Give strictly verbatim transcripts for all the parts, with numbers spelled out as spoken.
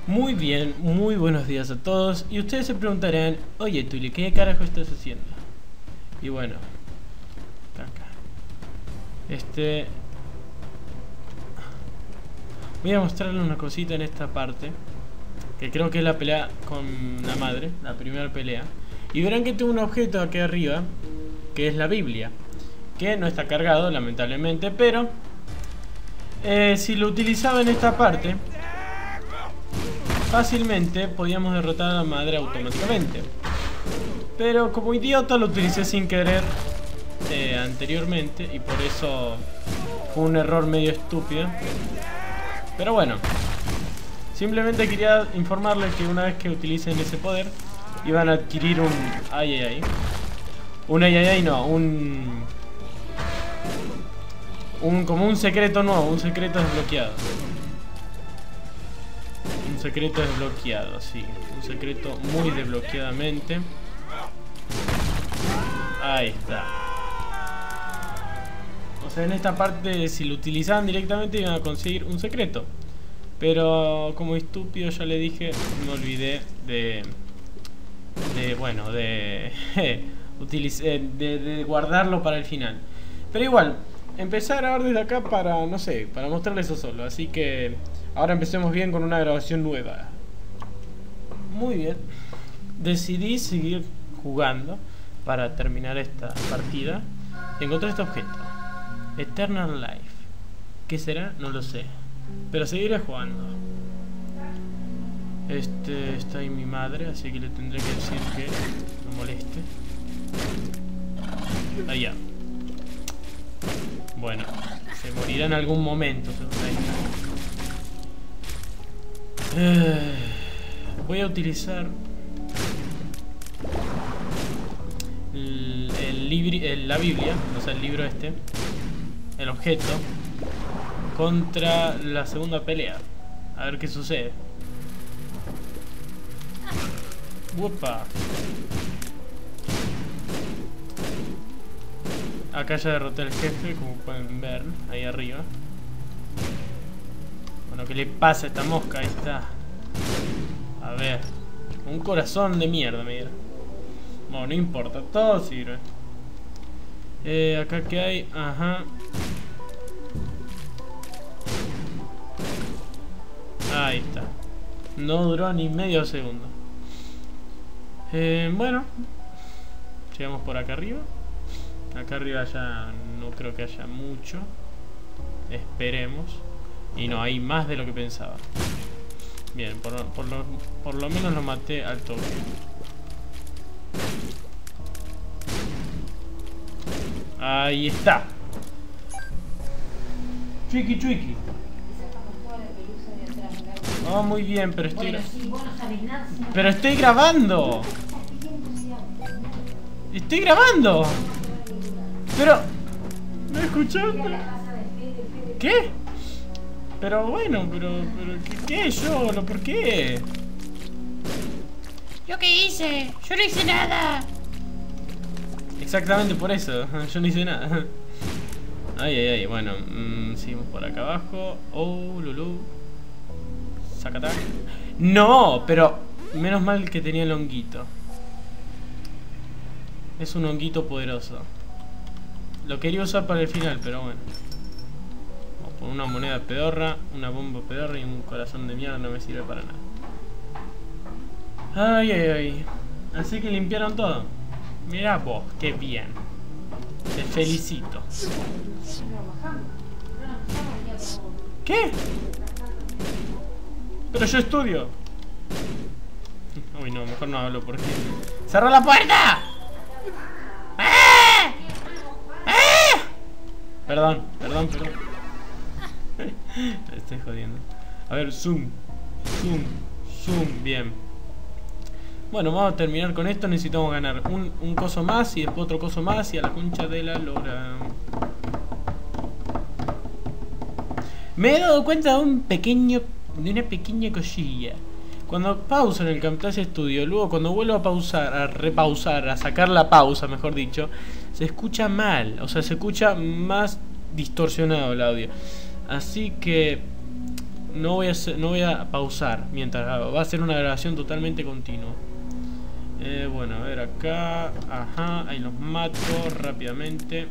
Muy bien, muy buenos días a todos. Y ustedes se preguntarán, oye Tuli, ¿qué carajo estás haciendo? Y bueno, acá. Este... Voy a mostrarle una cosita en esta parte, que creo que es la pelea con la madre, la primera pelea. Y verán que tengo un objeto aquí arriba, que es la Biblia, que no está cargado, lamentablemente, pero... Eh, si lo utilizaba en esta parte... fácilmente podíamos derrotar a la madre automáticamente. Pero como idiota lo utilicé sin querer eh, anteriormente, y por eso fue un error medio estúpido. Pero bueno, simplemente quería informarles que una vez que utilicen ese poder iban a adquirir un... Ay, ay, ay. Un ay, ay, ay, no, un... un como un secreto nuevo, un secreto desbloqueado. Un secreto desbloqueado, sí. Un secreto muy desbloqueadamente. Ahí está. O sea, en esta parte, si lo utilizaban directamente, iban a conseguir un secreto. Pero como estúpido ya le dije, me olvidé de... De, bueno, de... utilicé, de, de guardarlo para el final. Pero igual, empecé a grabar desde acá para, no sé, para mostrarles eso solo. Así que... ahora empecemos bien con una grabación nueva. Muy bien. Decidí seguir jugando para terminar esta partida. Encontré este objeto. Eternal Life. ¿Qué será? No lo sé. Pero seguiré jugando. Este está ahí mi madre, así que le tendré que decir que no moleste. Allá. Bueno, se morirá en algún momento, según ahí. Eh, voy a utilizar el, el libri, el, la Biblia, o sea el libro este, el objeto, contra la segunda pelea. A ver qué sucede. Upa. Acá ya derroté al jefe, como pueden ver, ahí arriba. Bueno, ¿qué le pasa a esta mosca? Ahí está. A ver. Un corazón de mierda, mira. Bueno, no importa, todo sirve. Eh, acá que hay, ajá. Ahí está. No duró ni medio segundo. Eh, bueno. Llegamos por acá arriba. Acá arriba ya no creo que haya mucho. Esperemos. Y no, hay más de lo que pensaba. Bien, por, por, lo, por lo menos lo maté al toque. Ahí está. Chuiki, chuiki. Oh, muy bien, pero estoy... Bueno, sí, vos no sabés nada, sino... Pero estoy grabando. Estoy grabando. Pero... ¿me escuchaste? ¿Qué? Pero bueno, pero... pero ¿qué, qué yo? ¿Lo por qué? ¿Yo qué hice? Yo no hice nada. Exactamente por eso. Yo no hice nada. Ay, ay, ay. Bueno, mmm, seguimos por acá abajo. Oh, Lulu. Sacatá. No, pero... menos mal que tenía el honguito. Es un honguito poderoso. Lo quería usar para el final, pero bueno. Con una moneda pedorra, una bomba pedorra y un corazón de mierda no me sirve para nada. Ay, ay, ay. Así que limpiaron todo. Mirá vos, qué bien. Te felicito. ¿Qué? Pero yo estudio. Uy, no, mejor no hablo porque... ¡Cerró la puerta! ¡Ah! ¡Ah! Perdón, perdón, perdón. Me estoy jodiendo. A ver, zoom. Zoom. Zoom. Bien. Bueno, vamos a terminar con esto. Necesitamos ganar un, un coso más y después otro coso más y a la concha de la lora. Me he dado cuenta de un pequeño... de una pequeña cosilla. Cuando pauso en el Camtasia Studio, luego cuando vuelvo a pausar, a repausar, a sacar la pausa, mejor dicho, se escucha mal. O sea, se escucha más distorsionado el audio. Así que no voy a hacer, no voy a pausar mientras hago. Va a ser una grabación totalmente continua. Eh, bueno, a ver acá. Ajá, ahí los mato rápidamente.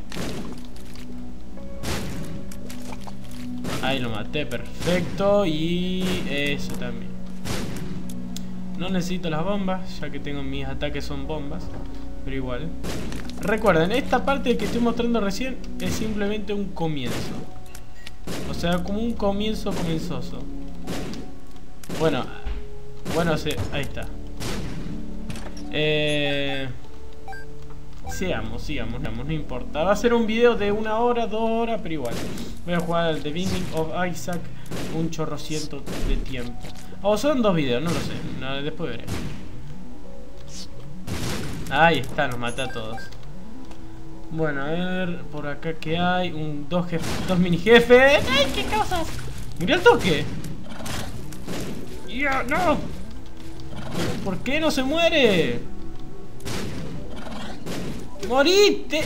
Ahí lo maté, perfecto. Y eso también. No necesito las bombas, ya que tengo mis ataques son bombas. Pero igual. Recuerden, esta parte que estoy mostrando recién es simplemente un comienzo. O sea, como un comienzo comenzoso. Bueno, bueno, sí, ahí está. Eh... Sigamos, sigamos, sigamos, no importa. Va a ser un video de una hora, dos horas, pero igual. Voy a jugar al The Binding of Isaac un chorrociento de tiempo. O son dos videos, no lo sé. No, después veré. Ahí está, nos mata a todos. Bueno, a ver, por acá que hay. Un, dos jefes, dos mini jefes. ¡Ay, qué cosas! ¡Murió el toque! ¡Ya, no! ¿Por qué no se muere? ¡Morite!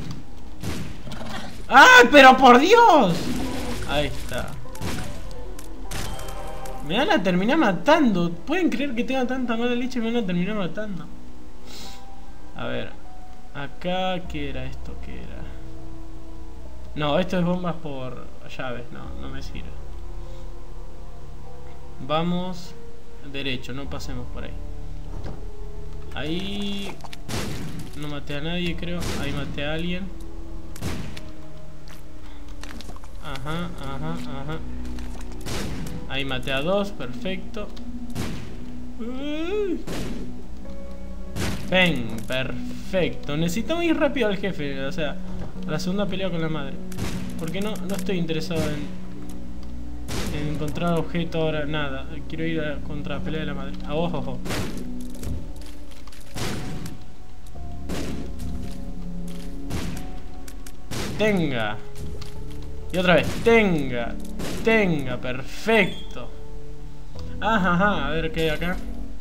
¡Ay, pero por Dios! Ahí está. Me van a terminar matando. ¿Pueden creer que tenga tanta mala leche y me van a terminar matando? A ver. Acá, ¿qué era esto? ¿Qué era? No, esto es bombas por llaves. No, no me sirve. Vamos derecho, no pasemos por ahí. Ahí... No maté a nadie, creo. Ahí maté a alguien. Ajá, ajá, ajá. Ahí maté a dos, perfecto. Ven, perfecto. Necesitamos ir rápido al jefe, o sea, a la segunda pelea con la madre. Porque no, no estoy interesado en, en encontrar objeto ahora, nada. Quiero ir a, contra la pelea de la madre. Ah, ojo, ojo. Tenga. Y otra vez, tenga. Tenga, perfecto. Ajá, ajá, a ver qué hay acá.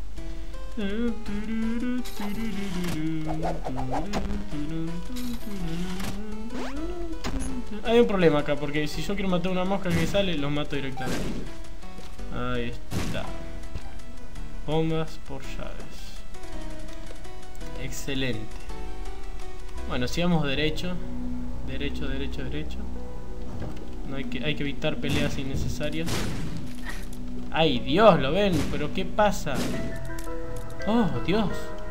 Hay un problema acá, porque si yo quiero matar una mosca que sale, los mato directamente. Ahí está. Bombas por llaves. Excelente. Bueno, sigamos derecho. Derecho, derecho, derecho. No hay que, hay que evitar peleas innecesarias. ¡Ay, Dios! ¿Lo ven? ¿Pero qué pasa? ¡Oh, Dios!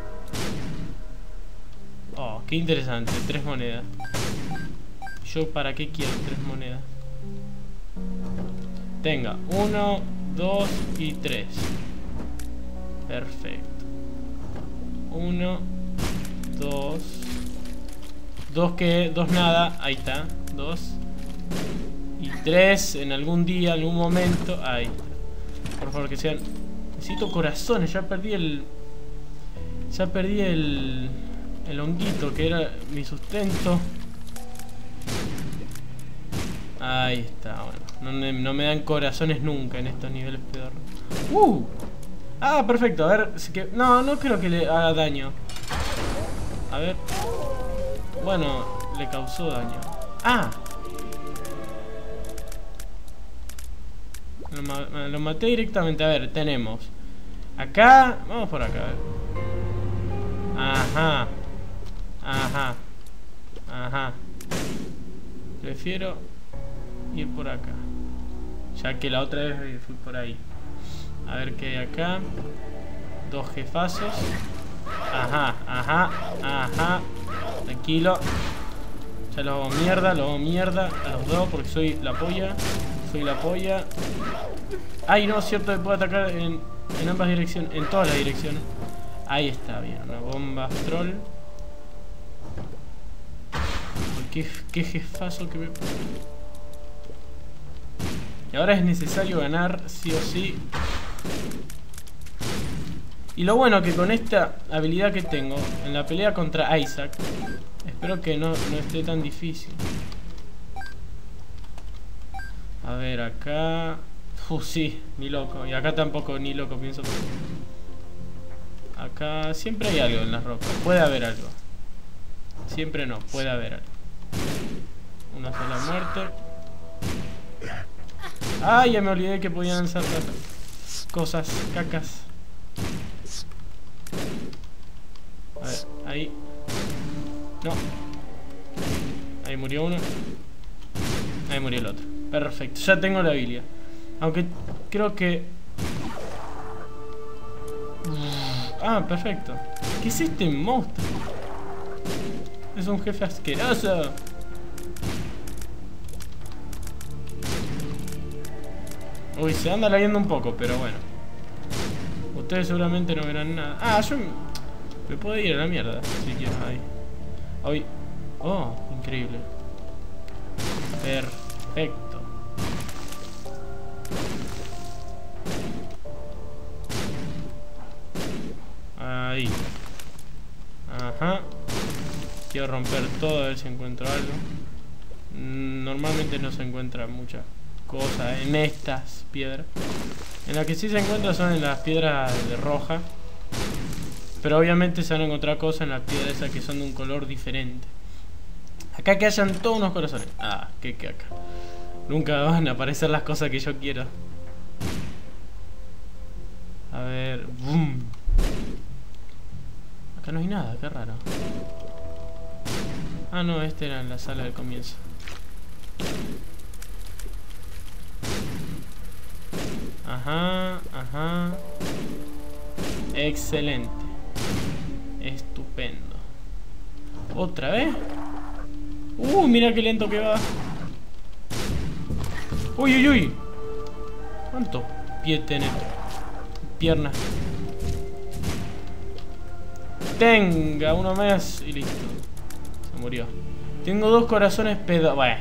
Oh, qué interesante. Tres monedas. ¿Yo para qué quiero tres monedas? Tenga. Uno, dos y tres. Perfecto. Uno, dos. Dos que... Dos nada. Ahí está. Dos. Y tres en algún día, algún momento. Ahí está. Por favor, que sean... Necesito corazones. Ya perdí el... Ya perdí el... El honguito que era mi sustento. Ahí está, bueno. No me, no me dan corazones nunca en estos niveles peor. ¡Uh! Ah, perfecto. A ver, si que... No, no creo que le haga daño. A ver. Bueno, le causó daño. ¡Ah! Lo, ma lo maté directamente. A ver, tenemos acá. Vamos por acá, a ver. Ajá. Ajá. Ajá. Prefiero ir por acá, ya que la otra vez fui por ahí. A ver qué hay acá. Dos jefazos. Ajá, ajá, ajá. Tranquilo. Ya los hago mierda, los hago mierda a los dos porque soy la polla. Soy la polla. Ay, no, es cierto que puedo atacar en, en ambas direcciones, en todas las direcciones. Ahí está, bien, una bomba troll. Qué, qué jefazo que me... Y ahora es necesario ganar, sí o sí. Y lo bueno que con esta habilidad que tengo en la pelea contra Isaac, espero que no, no esté tan difícil. A ver, acá... Uf, sí, ni loco. Y acá tampoco, ni loco, pienso. Acá siempre hay algo en las rocas. Puede haber algo. Siempre no, puede haber algo. Una sola muerte. Ah, ya me olvidé que podían lanzar cosas, cacas. A ver, ahí. No. Ahí murió uno. Ahí murió el otro. Perfecto, ya tengo la habilidad. Aunque creo que... Ah, perfecto. ¿Qué es este monstruo? Es un jefe asqueroso. Uy, se anda leyendo un poco, pero bueno. Ustedes seguramente no verán nada. Ah, yo me puedo ir a la mierda si quiero. Ahí. Hoy. Oh, increíble. Perfecto. Ahí. Ajá. Quiero romper todo a ver si encuentro algo. Normalmente no se encuentra mucha cosa en estas piedras. En las que sí se encuentra son en las piedras de roja. Pero obviamente se van a encontrar cosas en las piedras esas que son de un color diferente. Acá que hayan todos unos corazones. Ah, qué caca. Nunca van a aparecer las cosas que yo quiero. A ver. Boom. Acá no hay nada, qué raro. Ah, no, este era en la sala del comienzo. Ajá, ajá. Excelente. Estupendo. ¿Otra vez? Uh, mira qué lento que va. Uy, uy, uy. ¿Cuántos pies tenés? Piernas. Tenga, uno más y listo. Se murió. Tengo dos corazones pedo... Bueno.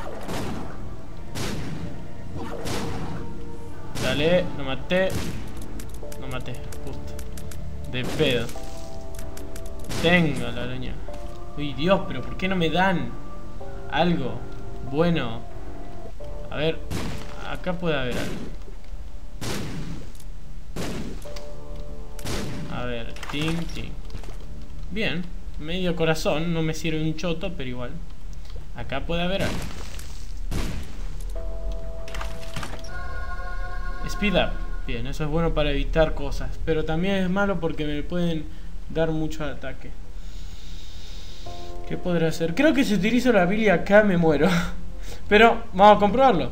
Dale, lo maté. Lo maté, justo. De pedo. Tenga la araña. Uy, Dios, pero ¿por qué no me dan algo bueno? A ver, acá puede haber algo. A ver, ting, ting. Bien, medio corazón, no me sirve un choto, pero igual. Acá puede haber algo. Speed up. Bien, eso es bueno para evitar cosas, pero también es malo porque me pueden dar mucho ataque. ¿Qué podré hacer? Creo que si utilizo la habilidad acá me muero. Pero vamos a comprobarlo.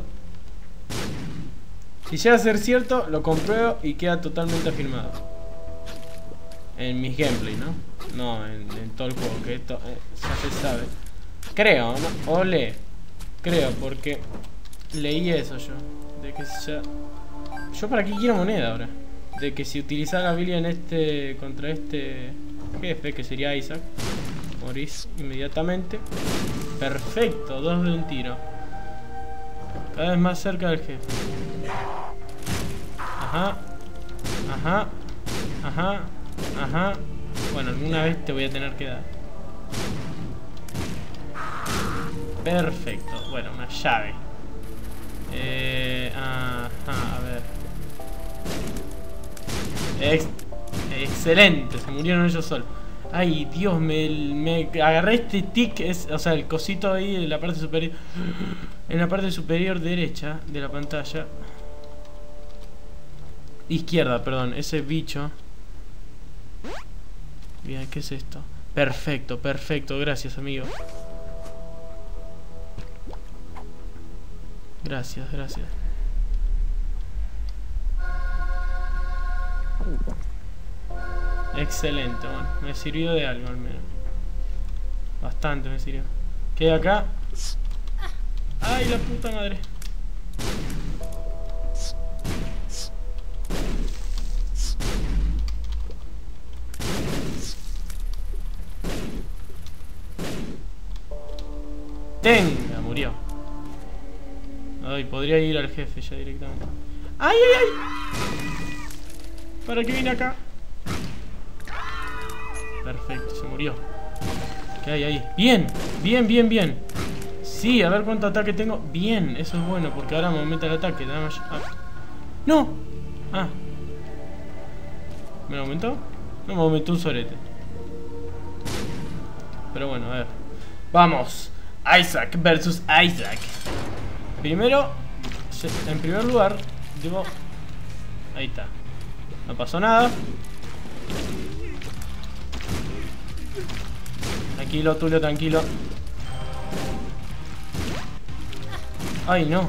Si llega a ser cierto, lo compruebo y queda totalmente afirmado. En mis gameplays, ¿no? No, en, en todo el juego, que esto eh, ya se sabe. Creo, ¿no? O lee. Creo, porque leí eso yo. De que ya... Yo para qué quiero moneda ahora. De que si utilizara la habilidad en este... Contra este jefe, que sería Isaac, morís inmediatamente. Perfecto, dos de un tiro. Cada vez más cerca del jefe. Ajá. Ajá. Ajá. Ajá. Bueno, alguna vez te voy a tener que dar. Perfecto. Bueno, una llave. Eh, ajá, a ver. Ex Excelente, se murieron ellos solos. Ay, Dios, me, me agarré este tic, es, o sea, el cosito ahí en la parte superior. En la parte superior derecha de la pantalla. Izquierda, perdón, ese bicho. Bien, ¿qué es esto? Perfecto, perfecto, gracias, amigo. Gracias, gracias. Excelente, bueno, me sirvió de algo al menos. Bastante me sirvió. ¿Qué hay acá? ¡Ay, la puta madre! ¡Tenga! Murió. Ay, podría ir al jefe ya directamente. ¡Ay, ay, ay! ¿Para qué vine acá? Perfecto, se murió. ¿Qué hay ahí? Bien, bien, bien, bien. Sí, a ver cuánto ataque tengo. Bien, eso es bueno porque ahora me aumenta el ataque. Ah. ¡No! Ah. ¿Me lo aumentó? No, me aumentó un sorete. Pero bueno, a ver. ¡Vamos! Isaac versus Isaac. Primero, Entonces, en primer lugar, debo... Ahí está. No pasó nada. Tranquilo, Tulio, tranquilo. Ay, no.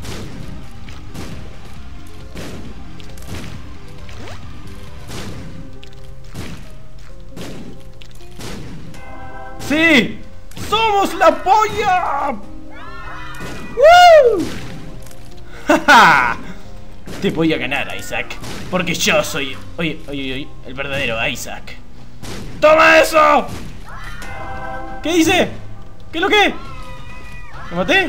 ¡Sí! ¡Somos la polla! ¡Woo! ¡Ja! Te voy a ganar, Isaac. Porque yo soy... Oye, oye, oye, el verdadero Isaac. ¡Toma eso! ¿Qué dice? ¿Qué es lo que? ¿Lo maté?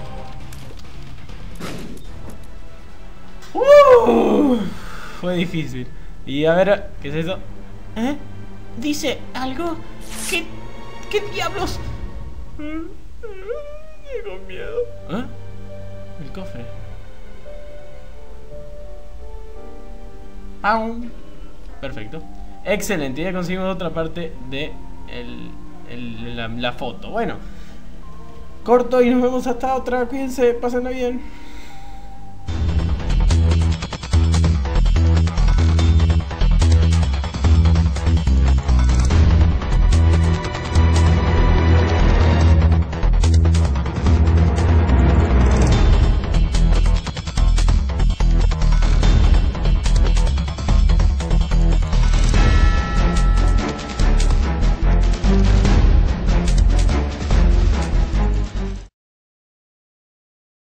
Uh, fue difícil. Y a ver, ¿qué es eso? ¿Eh? ¿Dice algo? ¿Qué, qué diablos? Tengo miedo. ¿Eh? El cofre. ¡Pam! Perfecto. Excelente, ya conseguimos otra parte de el, el, la, la foto. Bueno, corto y nos vemos hasta otra. Cuídense, pásenla bien.